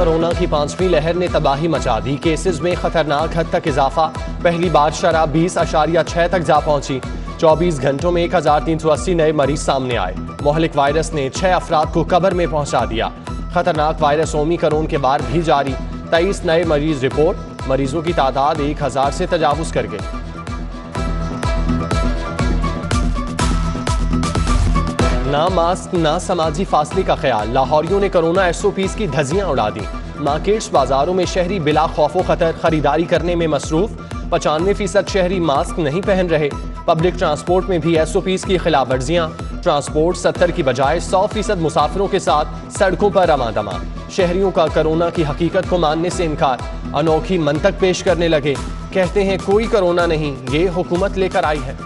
Corona की 5वीं लहर ने तबाही मचा दी। केसेस में खतरनाक हद तक इजाफा। पहली बार शरह 20.6 तक जा पहुंची। 24 घंटों में 1380 नए मरीज सामने आए। मोहलिक वायरस ने 6 अफराद को कब्र में पहुंचा दिया। खतरनाक वायरस ओमिक्रॉन के बाद भी जारी। 23 नए मरीज रिपोर्ट। मरीजों की तादाद 1000 से तजावुज कर गई। ना मास्क ना समाजी फासले का ख्याल। लाहौरियों ने कोरोना SOPs की धज्जियां उड़ा दी। मार्केट्स बाजारों में शहरी बिला खौफो खतर खरीदारी करने में मसरूफ। 95% शहरी मास्क नहीं पहन रहे। पब्लिक ट्रांसपोर्ट में भी SOPs की खिलाफ वर्जियां। ट्रांसपोर्ट 70 की बजाय 100% मुसाफिरों के साथ सड़कों पर रमादमा। शहरियों का कोरोना की हकीकत को मानने से इनकार। अनोखी मंतक पेश करने लगे। कहते हैं कोई कोरोना नहीं, ये हुकूमत लेकर आई है।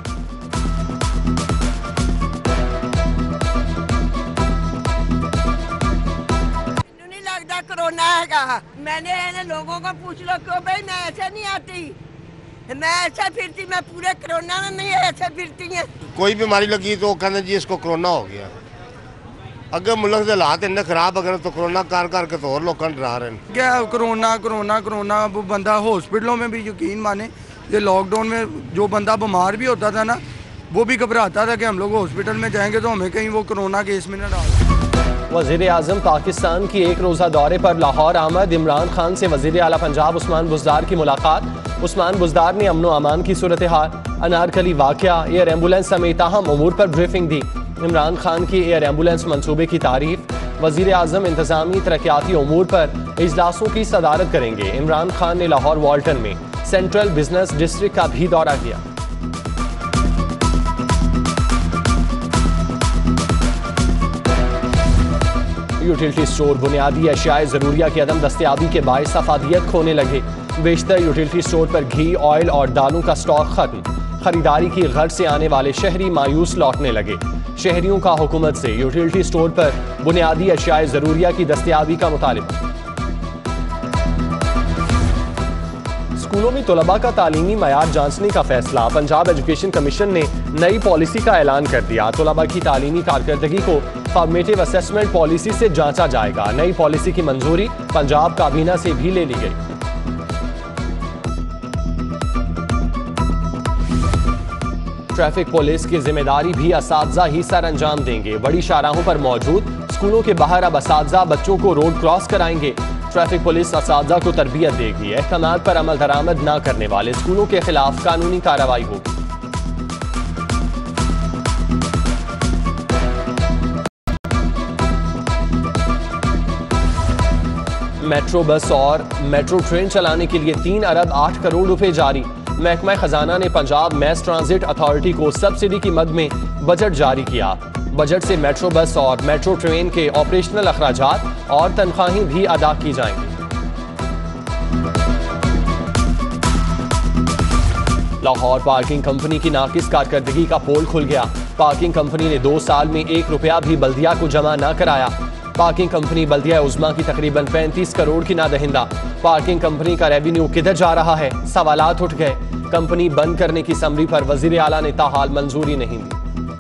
कोरोना है। मैंने लोगों को पूछ लो क्यों भाई, मैं ऐसे नहीं आती, मैं ऐसे फिरती, मैं पूरे कोरोना में नहीं ऐसे फिरती है। कोई बीमारी लगी तो कहना जी इसको कोरोना हो गया। अगर मुल्क के हालात इन्ने खराब अगर तो कोरोना कार करके तो और लोग डरा रहे हैं। क्या कोरोना कोरोना कोरोना, वो बंदा हॉस्पिटलों में भी यकीन माने, ये लॉकडाउन में जो बंदा बीमार भी होता था ना, वो भी घबराता था कि हम लोग हॉस्पिटल में जाएंगे तो हमें कहीं वो कोरोना केस में न डाल। वज़ीर आज़म पाकिस्तान की एक रोज़ा दौरे पर लाहौर आमद। इमरान खान से वज़ीर आला पंजाब उस्मान बुज़दार की मुलाकात। उस्मान बुज़दार ने अमन व अमान की सूरत हाल, अनारकली वाक़या, एयर एम्बुलेंस समेत अहम उमूर पर ब्रीफिंग दी। इमरान खान की एयर एम्बुलेंस मंसूबे की तारीफ। वज़ीर आज़म इंतज़ामी तरक्याती उमूर पर इजलासों की सदारत करेंगे। इमरान खान ने लाहौर वाल्टन में सेंट्रल बिजनेस डिस्ट्रिक्ट का भी दौरा किया। यूटिलिटी स्टोर बुनियादी अशियाए ज़रूरिया की अदम दस्तयाबी के बायस अफादियत खोने लगे। बेशतर यूटिलिटी स्टोर पर घी, ऑयल और दालों का स्टॉक खत्म। खरीदारी की गर्ज से आने वाले शहरी मायूस लौटने लगे। शहरियों का हुकूमत से यूटिलिटी स्टोर पर बुनियादी अशियाए ज़रूरिया की दस्तयाबी का मुतालिबा। स्कूलों में तलबा का तालीमी मयार जांचने का फैसला। पंजाब एजुकेशन कमीशन ने नई पॉलिसी का ऐलान कर दिया। तलबा की तालीमी कारकर्दगी को फॉर्मेटिव असेसमेंट पॉलिसी से जांचा जाएगा। नई पॉलिसी की मंजूरी पंजाब काबीना से भी ले ली गई। ट्रैफिक पुलिस की जिम्मेदारी भी असातिज़ा ही सर अंजाम देंगे। बड़ी शाहराहों पर मौजूद स्कूलों के बाहर अब असातिज़ा बच्चों को रोड क्रॉस कराएंगे। ट्रैफिक पुलिस असातिज़ा को तरबियत देगी। अहकामात पर अमल दरामद न करने वाले स्कूलों के खिलाफ कानूनी कार्रवाई होगी। मेट्रो बस और मेट्रो ट्रेन चलाने के लिए 3 अरब 8 करोड़ रुपए जारी। महकमा खजाना ने पंजाब मैस ट्रांजिट अथॉरिटी को सब्सिडी की मद में बजट जारी किया। बजट से मेट्रो बस और मेट्रो ट्रेन के ऑपरेशनल अखराजात और तनख्वाहें भी अदा की जाएंगी। लाहौर पार्किंग कंपनी की नाकिस कारकर्दगी का पोल खुल गया। पार्किंग कंपनी ने 2 साल में 1 रुपया भी बल्दिया को जमा न कराया। पार्किंग कंपनी बल्दिया उज़्मा की तकरीबन 35 करोड़ की नादहिंदा। पार्किंग कंपनी का रेवेन्यू किधर जा रहा है, सवालात उठ गए। कंपनी बंद करने की समरी पर वजीर आला ने ताहाल मंजूरी नहीं दी।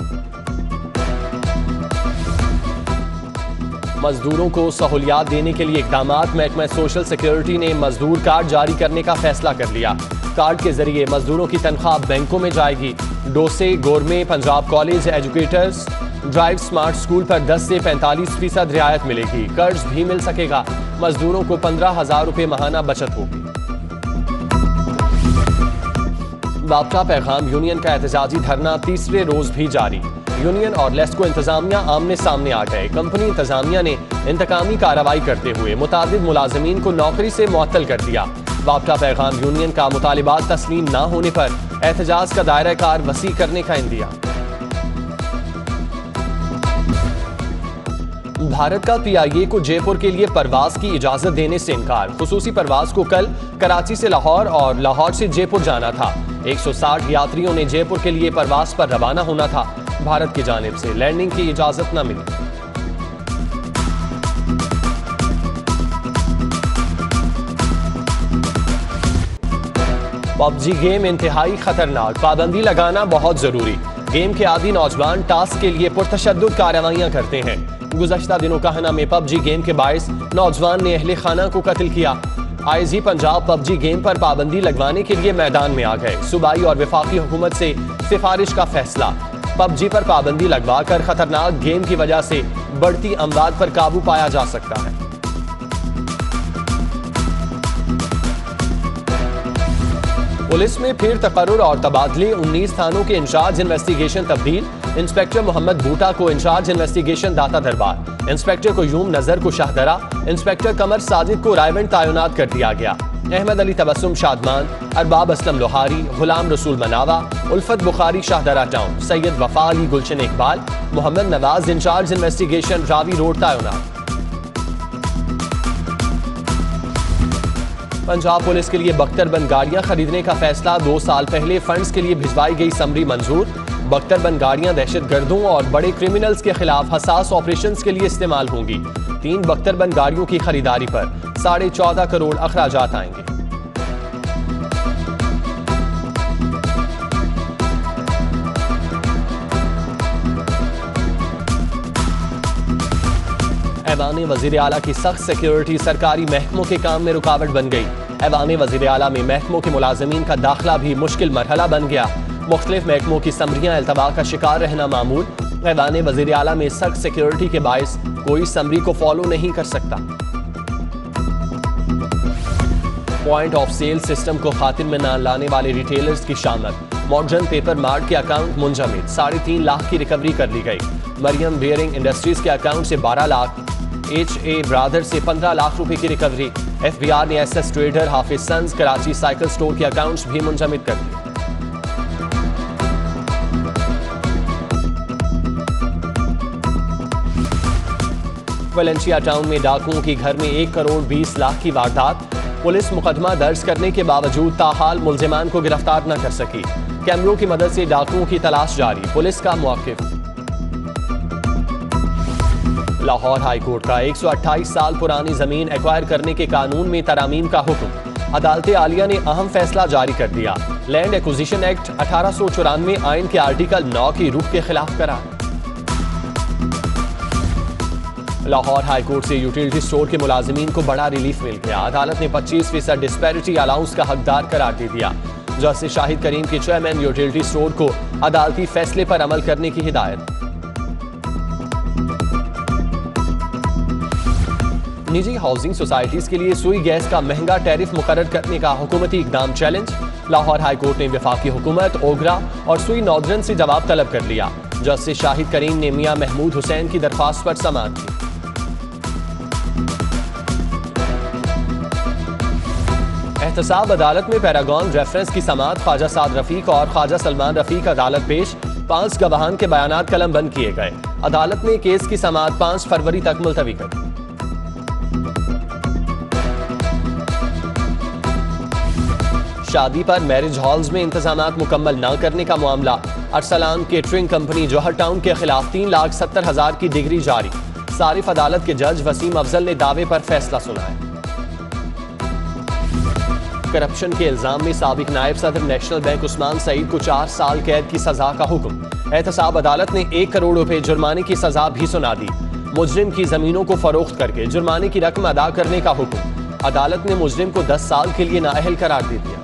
मजदूरों को सहूलियात देने के लिए इकदामात। महकमा सोशल सिक्योरिटी ने मजदूर कार्ड जारी करने का फैसला कर लिया। कार्ड के जरिए मजदूरों की तनख्वाह बैंकों में जाएगी। डोसे, Gourmet, Punjab college educators drive smart school पर 10 से 45% रियायत मिलेगी। कर्ज भी मिल सकेगा। मजदूरों को 15,000 रुपए माहाना बचत होगी। बाबका पैगाम यूनियन का एहतजाजी धरना तीसरे रोज भी जारी। यूनियन और लेस्को इंतजामिया आमने सामने आ गए। कंपनी इंतजामिया ने इंतकामी कार्रवाई करते हुए मुतादिद मुलाजमीन को नौकरी से मुअत्तल कर दिया। बाबका पैगाम यूनियन का मुतालिबात तस्लीम न होने पर एहतजाज का दायरा कार वसी करने का इंदिया। भारत का PIA को जयपुर के लिए परवाज की इजाजत देने से इनकार। खुसूसी परवाज को कल कराची से लाहौर और लाहौर से जयपुर जाना था। 160 यात्रियों ने जयपुर के लिए परवाज पर रवाना होना था। भारत की जानिब से लैंडिंग की इजाजत न मिली। PUBG गेम इंतहाई खतरनाक, पाबंदी लगाना बहुत जरूरी। गेम के आदी नौजवान टास्क के लिए पुरतशद्दुद कार्रवाइयां करते हैं। गुज़श्ता दिनों कहना में पबजी गेम के बायस नौजवान ने अहले खाना को कत्ल किया। आईजी पंजाब पबजी गेम पर पाबंदी लगवाने के लिए मैदान में आ गए। सूबाई और वफाकी हुकूमत से सिफारिश का फैसला। पबजी पर पाबंदी लगवाकर खतरनाक गेम की वजह से बढ़ती अमवात पर काबू पाया जा सकता है। पुलिस में फिर तकर्रुर और तबादले। 19 थानों के इंचार्ज इन्वेस्टिगेशन तब्दील। इंस्पेक्टर मोहम्मद बूटा को इंचार्ज इन्वेस्टिगेशन दाता दरबार, इंस्पेक्टर क्यूम नजर को शाहदरा, इंस्पेक्टर कमर साजिद को रायवंड तैनात कर दिया गया। अहमद अली तबस्सुम शादमान, अरबाब असलम लोहारी, गुलाम रसूल मनावा, उल्फत Bukhari Shahdara town, Syed Wafa Ali Gulshan Iqbal, Mohammad Nawaz incharge investigation Ravi road तैनात। पंजाब पुलिस के लिए बख्तरबंद गाड़ियां खरीदने का फैसला। 2 साल पहले फंड्स के लिए भिजवाई गई समरी मंजूर। बख्तरबंद गाड़ियां दहशतगर्दों और बड़े क्रिमिनल्स के खिलाफ हसास ऑपरेशंस के लिए इस्तेमाल होंगी। 3 बख्तरबंद गाड़ियों की खरीदारी पर 14.5 करोड़ अखराजात आएंगे। ऐवान वज़ीर आला की सख्त सिक्योरिटी सरकारी महकमों के काम में रुकावट बन गई। ऐवान वज़ीर आला में महकमों के मुलाजमीन का दाखिला भी मुश्किल मरहला बन गया। मुख्तलिफ महकमों की समरियां अल्तवा का शिकार रहना मामूल। ऐवान वज़ीर आला में सख्त सिक्योरिटी के बायस कोई समरी को फॉलो नहीं कर सकता। पॉइंट ऑफ सेल सिस्टम को खातिर में न लाने वाले रिटेलर्स की शामत। मॉडर्न पेपर मार्ट के अकाउंट मुंजमद। 3.5 लाख की रिकवरी कर ली गई। मरियम बेयरिंग इंडस्ट्रीज के अकाउंट से 12 लाख, HA ब्रादर से 15 लाख रुपए की रिकवरी। FBI ने SS trader Hafiz sons Karachi cycle store के अकाउंट्स भी मुंजमद कर दिए। वेलेंसिया टाउन में डाकुओं की घर में 1 करोड़ 20 लाख की वारदात। पुलिस मुकदमा दर्ज करने के बावजूद ताहाल मुल्जिमान को गिरफ्तार न कर सकी। कैमरों की मदद से डाकुओं की तलाश जारी। पुलिस का मौक़िफ़। लाहौर हाई कोर्ट का 128 साल पुरानी जमीन एक्वायर करने के कानून में तरामीम का हुक्म। अदालत आलिया ने अहम फैसला जारी कर दिया। लैंड एक्विजिशन एक्ट 1894 आइन के आर्टिकल 9 की रूह के खिलाफ करार। लाहौर हाई कोर्ट से यूटिलिटी स्टोर के मुलाजिमीन को बड़ा रिलीफ मिल गया। अदालत ने 25% डिस्पैरिटी अलाउंस का हकदार करार दे दिया। जस्टिस शाहिद करीम के चेयरमैन यूटिलिटी स्टोर को अदालती फैसले पर अमल करने की हिदायत। निजी हाउसिंग सोसाइटीज के लिए सुई गैस का महंगा टैरिफ मुकर्रर करने का हुकूमती इकदाम चैलेंज। लाहौर हाई कोर्ट ने वफाकी हुकूमत, ओगरा और सुई नॉर्दर्न से जवाब तलब कर लिया। जस्टिस शाहिद करीम ने मियां महमूद हुसैन की दरख्वास्त पर समाअत की। एहतसाब अदालत में पैरागॉन रेफरेंस की समाअत। ख्वाजा साद रफीक और ख्वाजा सलमान रफीक अदालत पेश। 5 गवाहान के बयानात कलम बंद किए गए। अदालत ने केस की समाअत 5 फरवरी तक मुलतवी कर दी। शादी पर मैरिज हॉल्स में इंतजामात मुकम्मल न करने का मामला। Arsalan catering company Johar town के खिलाफ 3,70,000 की डिग्री जारी। सारिफ अदालत के जज वसीम अफजल ने दावे पर फैसला सुनाया। करप्शन के इल्जाम में साबिक नायब सदर नेशनल बैंक उस्मान सईद को 4 साल कैद की सजा का हुक्म। एहतसाब अदालत ने 1 करोड़ रुपए जुर्माने की सजा भी सुना दी। मुजरिम की जमीनों को फरोख्त करके जुर्माने की रकम अदा करने का हुक्म। अदालत ने मुजरिम को 10 साल के लिए नाअहल करार दे दिया।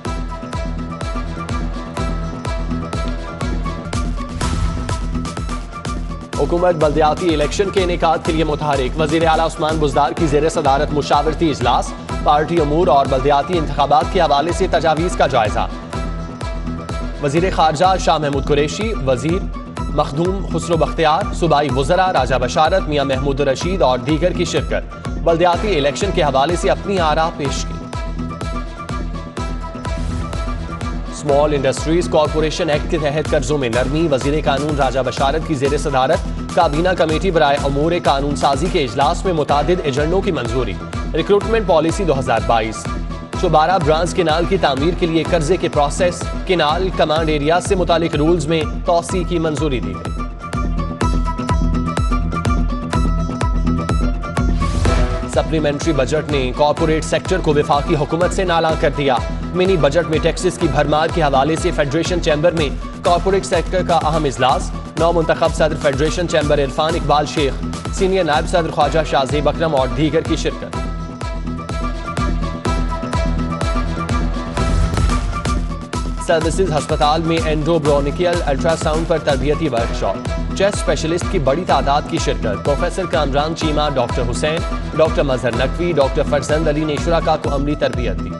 हुकूमत बल्दियाती इलेक्शन के इनेकाद के लिए मुतहरिक। वज़ीर आला उस्मान बुज़दार की ज़ेर सदारत मुशावरती इजलास। पार्टी अमूर और बल्दियाती इंतखाबात के हवाले से तजावीज़ का जायजा। वज़ीर ख़ारजा शाह महमूद कुरैशी, वज़ीर मखदूम खुसरो बख्तियार, सूबाई वज़रा राजा बशारत, मियां महमूद रशीद और दीगर की शिरकत। बल्दियाती इलेक्शन के हवाले से अपनी आरा पेश की। स्मॉल इंडस्ट्रीज कॉरपोरेशन एक्ट के तहत कर्जों में नरमी। वज़ीर कानून राजा बशारत की ज़ेर सदारत काबीना कमेटी बराए अमूर कानून साजी के इजलास में मुतादिद एजेंडों की मंजूरी। Recruitment policy 2022। Chubara branch canal की तामीर के लिए कर्जे के प्रोसेस। केनाल कमांड एरिया से मुतालिक रूल्स में तौसी की मंजूरी दी गई। सप्लीमेंट्री बजट ने कॉर्पोरेट सेक्टर को वफाकी हुकूमत से नाला कर दिया। मिनी बजट में टैक्सेस की भरमार के हवाले से फेडरेशन चैम्बर में कॉर्पोरेट सेक्टर का अहम इजलास, नौ मुंतखब सदर federation chamber Irfan Iqbal Sheikh, senior नायब सदर ख्वाजा शाहजेब अकरम और दीगर की शिरकत। सर्विसेज अस्पताल में एंडोब्रोनिकियल अल्ट्रासाउंड पर तरबियती वर्कशॉप, चेस्ट स्पेशलिस्ट की बड़ी तादाद की शिरकत। Professor Kamran Cheema, doctor Hussain, doctor Mazhar Naqvi, doctor Farzand Ali ने शुरका को अमली तरबियत दी।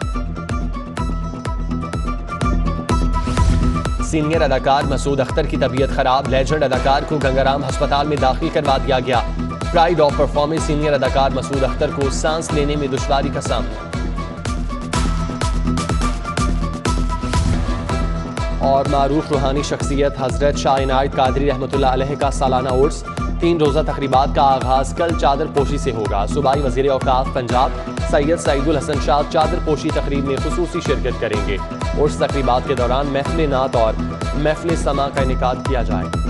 सीनियर अदाकार मसूद अख्तर की तबीयत खराब, लेजेंड अदाकार को गंगाराम अस्पताल में दाखिल करवा दिया गया। प्राइड ऑफ परफॉर्मेंस सीनियर अदाकार मसूद अख्तर को सांस लेने में दुश्वारी का सामना। और मारूफ रूहानी शख्सियत हजरत शाह इनायत कादरी रहमतुल्लाह अलैह का सालाना उर्स, 3 रोज़ा तकरीबात का आगाज कल चादर पोशी से होगा। सूबाई वज़ीर औकाफ पंजाब सैयद सईदुल हसन शाह चादर पोशी तकरीब में खुसूसी शिरकत करेंगे। उर्स तकरीबात के दौरान महफिल नात और महफिल समा का इनेकाद किया जाएगा।